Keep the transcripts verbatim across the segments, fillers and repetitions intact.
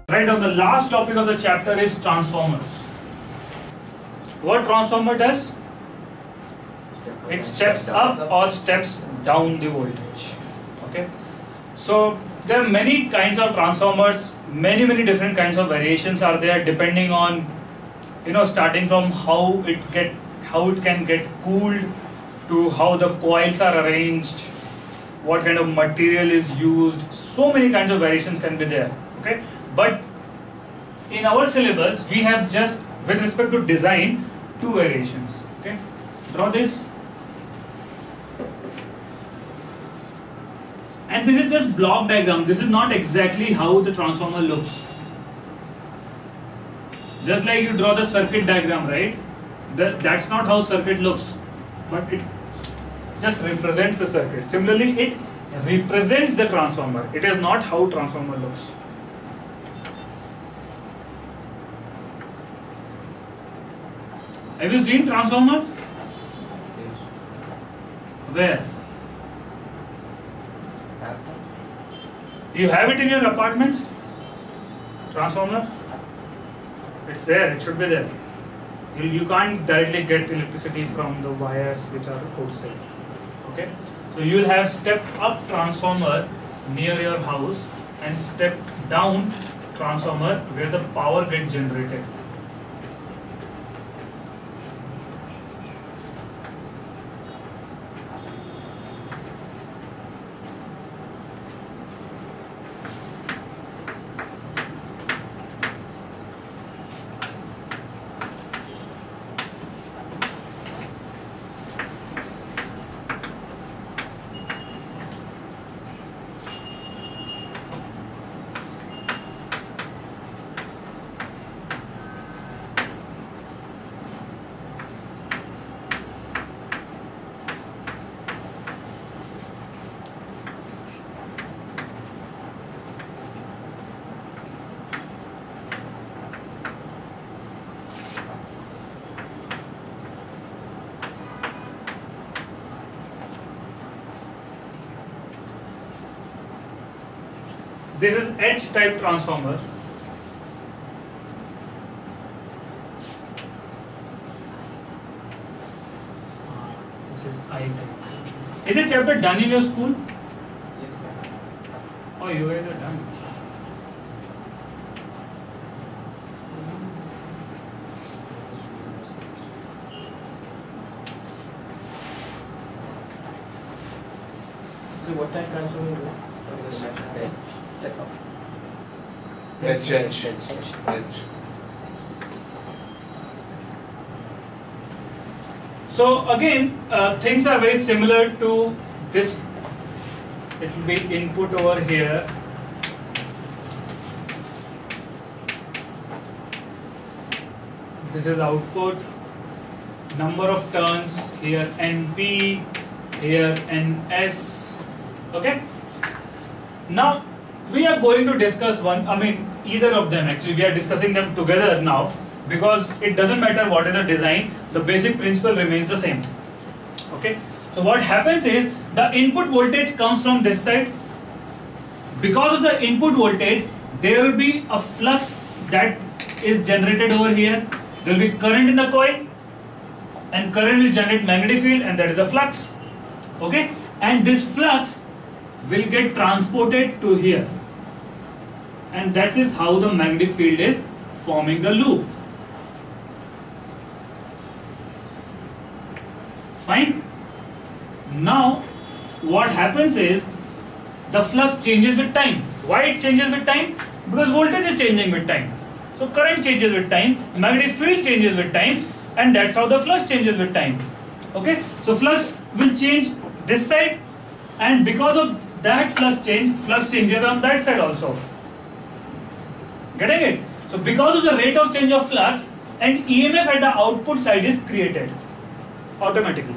Right, now the last topic of the chapter is transformers. What transformer does? It steps up or steps down the voltage. Okay. So there are many kinds of transformers, many many different kinds of variations are there depending on, you know, starting from how it get how it can get cooled to how the coils are arranged, what kind of material is used. So many kinds of variations can be there. Okay. But in our syllabus we have just, with respect to design, two variations. Okay. Draw this. And this is just block diagram. This is not exactly how the transformer looks. Just like you draw the circuit diagram, right? The, that's not how circuit looks, but it just represents the circuit. Similarly, it represents the transformer. It is not how transformer looks. Have you seen transformer? Where? You have it in your apartments? Transformer? It's there, it should be there. You, you can't directly get electricity from the wires which are outside. Okay? So you will have step up transformer near your house and step down transformer where the power gets generated. This is H type transformer. This is I type. Is this chapter done in your school? Yes, sir. Oh, you guys are done. So what type transformer is this? Bench. Step up. Bench, bench, bench. bench. So again, uh, things are very similar to this. It will be input over here. This is output. Number of turns here N P, here N S. Okay. Now we are going to discuss one. I mean, either of them actually. We are discussing them together now because it doesn't matter what is the design. The basic principle remains the same. Okay. So what happens is the input voltage comes from this side. Because of the input voltage, there will be a flux that is generated over here. There will be current in the coil, and current will generate magnetic field, and that is the flux. Okay. And this flux will get transported to here, and that is how the magnetic field is forming the loop. Fine. Now what happens is the flux changes with time. Why it changes with time? Because voltage is changing with time. So current changes with time, magnetic field changes with time, and that's how the flux changes with time. Okay. So flux will change this side, and because of that flux change, flux changes on that side also. Getting it? So because of the rate of change of flux, and E M F at the output side is created automatically.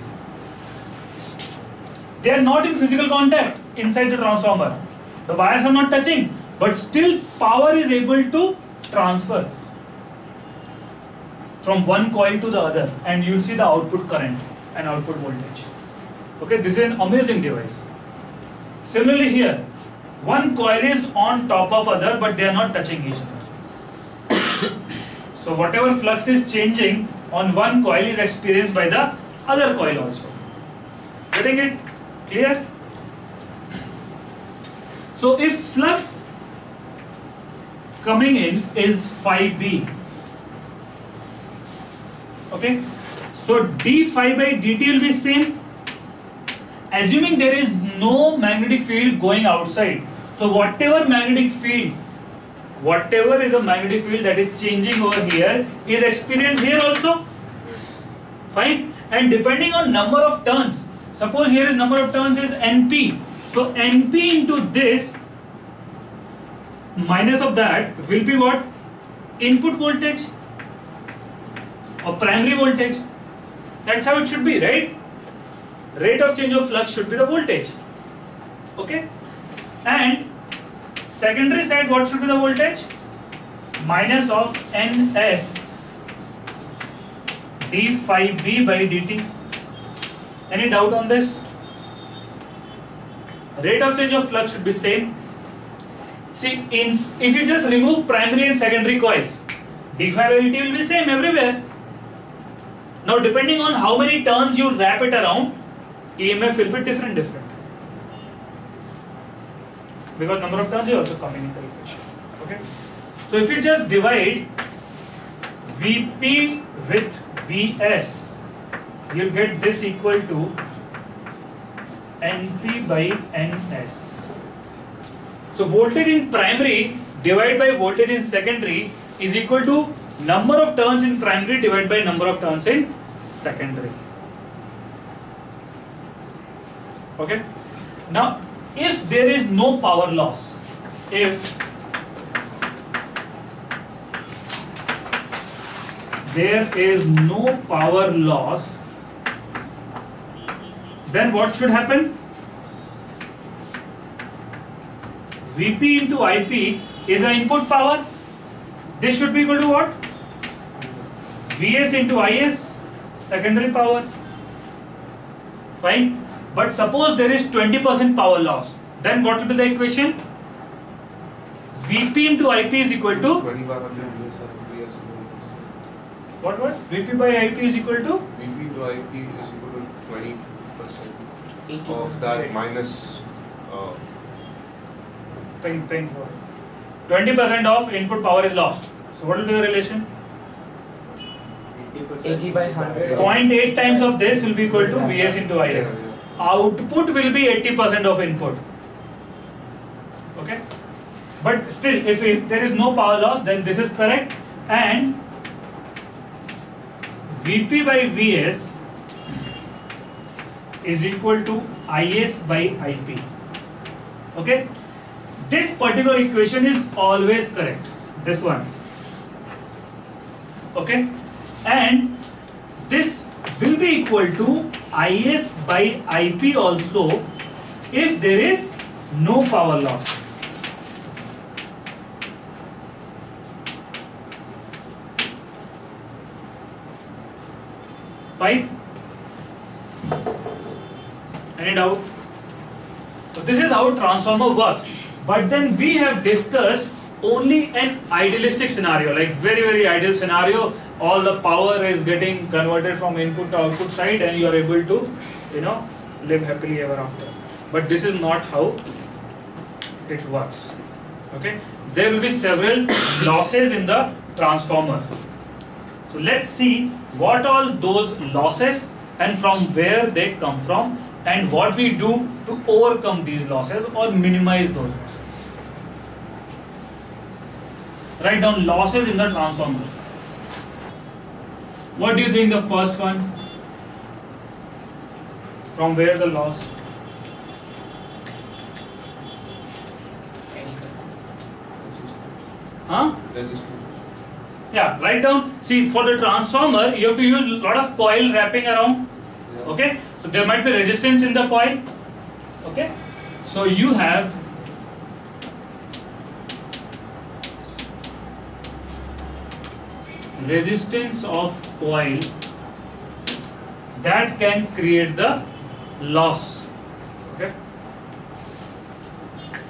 They are not in physical contact inside the transformer. The wires are not touching, but still power is able to transfer from one coil to the other, and you will see the output current and output voltage. Okay, this is an amazing device. Similarly here, one coil is on top of other, but they are not touching each other. So whatever flux is changing on one coil is experienced by the other coil also. Getting it? Clear? So if flux coming in is phi b, okay, so d phi by dt will be same, assuming there is no magnetic field going outside. So whatever magnetic field, whatever is a magnetic field that is changing over here is experienced here also. Fine. And depending on number of turns, suppose here is number of turns is N P. So N P into this minus of that will be what? Input voltage or primary voltage. That's how it should be, right? Rate of change of flux should be the voltage. Okay? And secondary side, what should be the voltage? Minus of Ns d phi b by dt. Any doubt on this? Rate of change of flux should be same. See, in, if you just remove primary and secondary coils, d phi by dt will be same everywhere. Now depending on how many turns you wrap it around, E M F will be different different. Because number of turns is also coming into equation. Okay? So if you just divide V P with V S, you'll get this equal to N P by N S. So voltage in primary divided by voltage in secondary is equal to number of turns in primary divided by number of turns in secondary. Okay? Now, if there is no power loss, if there is no power loss, then what should happen? V P into I P is an input power. This should be equal to what? V S into I S, secondary power. Fine. But suppose there is twenty percent power loss, then what will be the equation? V P into I P is equal to twenty by one hundred V S V S. what what? V P by I P is equal to V P to I P is equal to twenty percent of that Okay. minus uh, think think twenty percent of input power is lost. So what will be the relation? eighty by one hundred. zero point eight times of this will be equal to V S into I S. Output will be eighty percent of input. Okay? But still, if, if there is no power loss, then this is correct. And V P by V S is equal to I S by I P. Okay? This particular equation is always correct. This one. Okay? And this will be equal to I S by I P also if there is no power loss. Fine? Any doubt? So this is how transformer works. But then we have discussed only an idealistic scenario, like very very ideal scenario. All the power is getting converted from input to output side and you are able to, you know, live happily ever after. But this is not how it works. Okay? There will be several losses in the transformer. So let's see what all those losses and from where they come from and what we do to overcome these losses or minimize those losses. Write down losses in the transformer. What do you think the first one? From where the loss? Huh? resistance. Yeah, write down. See, for the transformer, you have to use a lot of coil wrapping around. Yeah. Okay? So there might be resistance in the coil. Okay? So you have resistance of coil that can create the loss. Okay?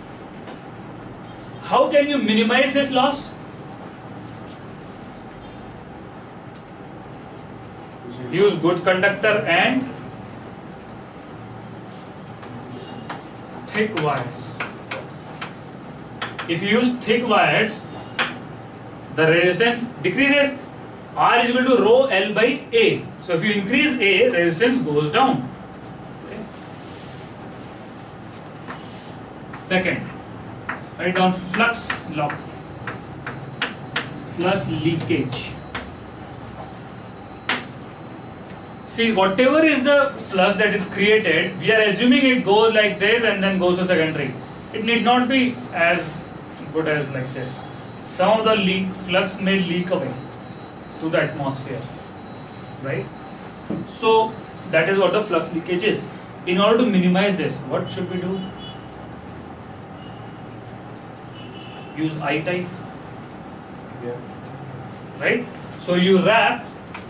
How can you minimize this loss? use good conductor and thick wires. If you use thick wires, the resistance decreases. R is equal to rho L by A. So if you increase A, resistance goes down. Okay. Second, write down flux law. Flux leakage. See, whatever is the flux that is created, we are assuming it goes like this and then goes to secondary. It need not be as good as like this. Some of the leak flux may leak away to the atmosphere, right? So that is what the flux leakage is. In order to minimize this, what should we do? Use I-type, Yeah. right? So you wrap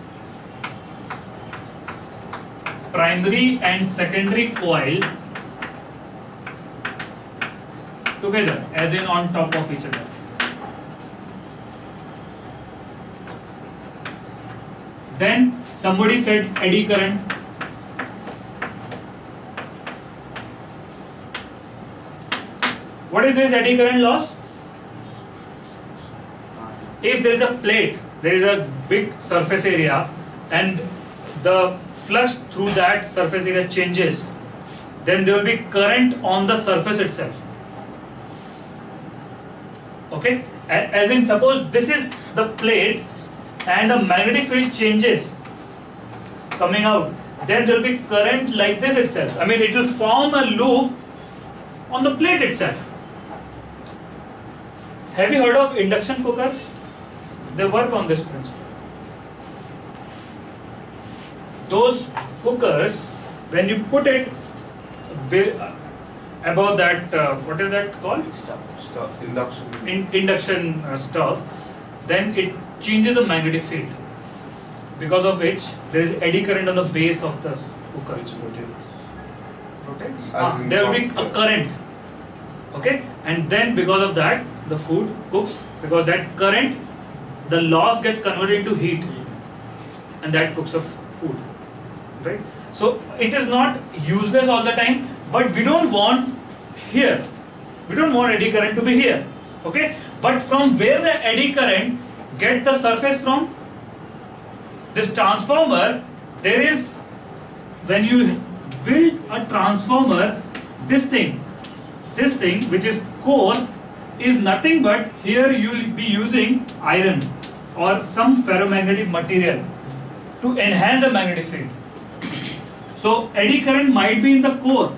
primary and secondary coil together, as in on top of each other. Then somebody said eddy current. What is this eddy current loss? If there is a plate, there is a big surface area and the flux through that surface area changes, then there will be current on the surface itself. Okay? As in, suppose this is the plate and the magnetic field changes coming out, then there will be current like this itself. I mean, it will form a loop on the plate itself. Have you heard of induction cookers? They work on this principle. Those cookers, when you put it above that, uh, what is that called? Stop. Stop. Induction. In, induction uh, stuff, then it changes the magnetic field, because of which there is eddy current on the base of the cooker. Which rotates. Rotates? As Ah, in there will be from- a current. Okay, and then because of that, the food cooks, because that current, the loss gets converted into heat, and that cooks of food. Right? So it is not useless all the time, but we don't want here. We don't want eddy current to be here. Okay? But from where the eddy current get the surface from? This transformer, there is, when you build a transformer, this thing, this thing which is core is nothing but here you will be using iron or some ferromagnetic material to enhance the magnetic field. So eddy current might be in the core.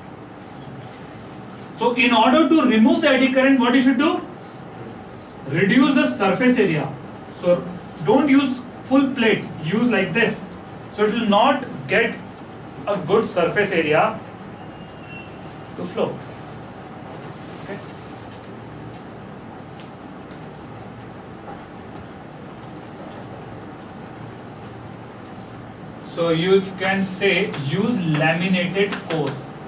So in order to remove the eddy current, what you should do? Reduce the surface area. So don't use full plate, use like this. So it will not get a good surface area to flow. Okay. So you can say use laminated core.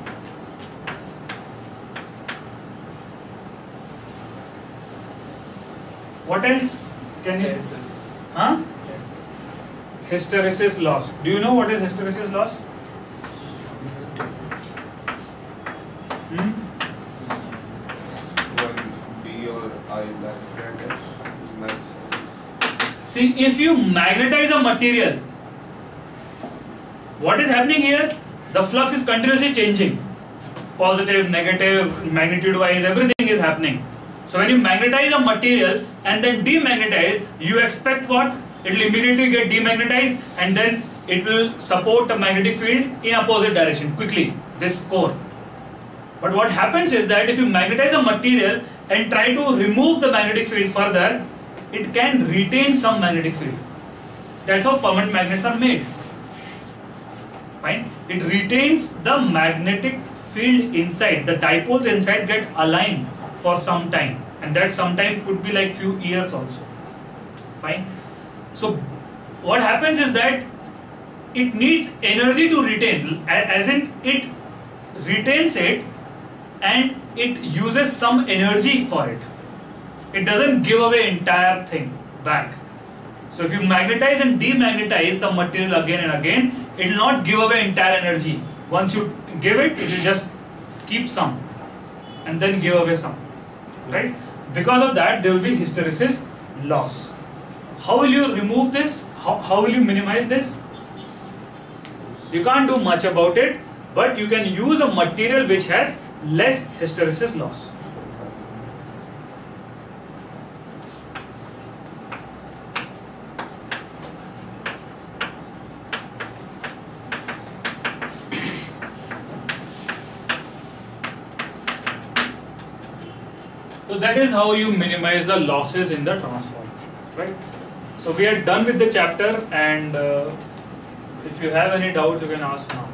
What else can you? Hysteresis. Huh? Hysteresis. Hysteresis loss. Do you know what is hysteresis loss? Hmm? One B or I magnetize is magnetize. See, if you magnetize a material, what is happening here? The flux is continuously changing. Positive, negative, magnitude wise, everything is happening. So when you magnetize a material and then demagnetize, you expect what? It will immediately get demagnetized and then it will support a magnetic field in opposite direction quickly, this core. But what happens is that if you magnetize a material and try to remove the magnetic field further, it can retain some magnetic field. That's how permanent magnets are made. Fine. It retains the magnetic field inside. The dipoles inside get aligned for some time, and that sometime could be like few years also. Fine. So what happens is that it needs energy to retain, as in it retains it and it uses some energy for it. It doesn't give away entire thing back. So if you magnetize and demagnetize some material again and again, it will not give away entire energy. Once you give it, it will just keep some and then give away some, right? Because of that, there will be hysteresis loss. How will you remove this? How, how will you minimize this? You can't do much about it, but you can use a material which has less hysteresis loss. So that is how you minimize the losses in the transformer, right? So we are done with the chapter, and uh, if you have any doubts, you can ask now.